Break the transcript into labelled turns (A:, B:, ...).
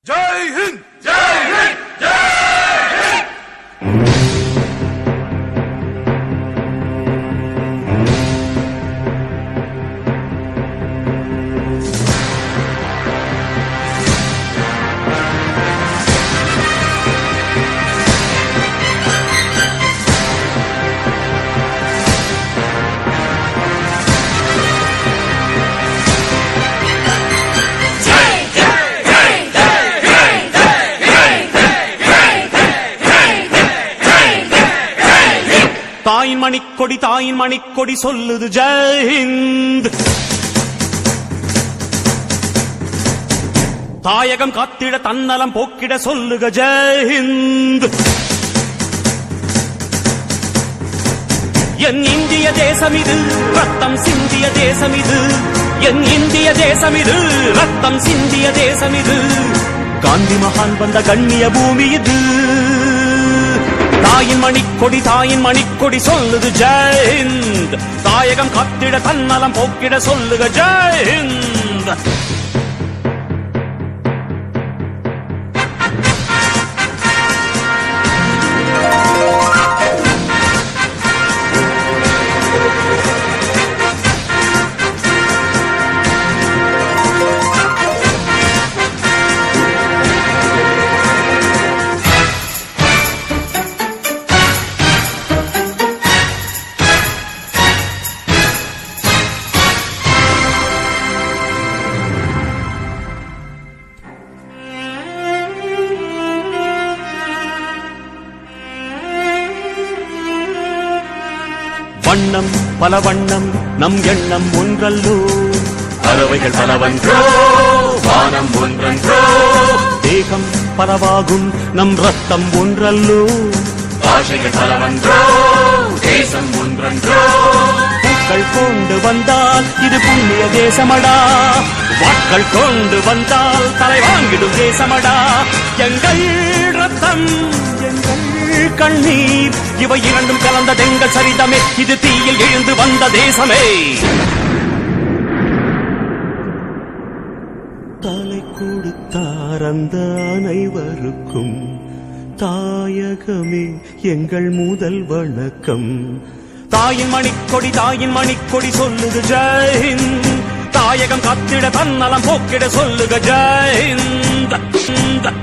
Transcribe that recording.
A: जय हिंद जय हिंद जय हिंद।
B: தாயின் மணிக்கொடி தாயின் மணிக்கொடி சொல்லுது ஜெய் ஹிந்த். தாயகம் காத்திட தன்னலம் போக்கிட சொல்லுக ஜெய் ஹிந்த். என் இந்திய தேசம் இது ரத்தம் சிந்திய தேசம் இது, என் இந்திய தேசம் இது ரத்தம் சிந்திய தேசம் இது, காந்தி மகான் வந்த கண்ணிய பூமி இது. தாயின் மணிக்கொடி சொல்லுது ஜெய் ஹிந்த். தாயகம் காத்திட தன்னலம் போக்கிட சொல்லுக ஜெய் ஹிந்த். வண்ணம் பல வண்ணம் நம் எண்ணம் ஒன்றல்லோ, பறவைகள் பலவன்றோ வானம் ஒன்றன்றோ, தேகம் பலவாகும் நம் ரத்தம் ஒன்றல்லோ, பாஷைகள் பலவன்றோ தேசம் ஒன்றன்றோ. பூக்கள் கொண்டு வந்தால் இது புண்ணிய தேசமடா, வாட்கள் கொண்டு வந்தால் தலை வாங்கிடும் தேசமடா. எங்கள் ரத்தம் எங்கள் கண்ணீர் இவை இரண்டும் கலந்த தெங்கள் சரிதமே, இது தீயில் எழுந்து வந்த தேசமே. தலை கொடுத்தார் அந்த அனைவருக்கும் தாயகமே எங்கள் முதல் வணக்கம். தாயின் மணிக்கொடி சொல்லுது ஜெய் ஹிந்த். தாயகம் காத்திட தன்னலம் போக்கிட சொல்லுக ஜெய் ஹிந்த்.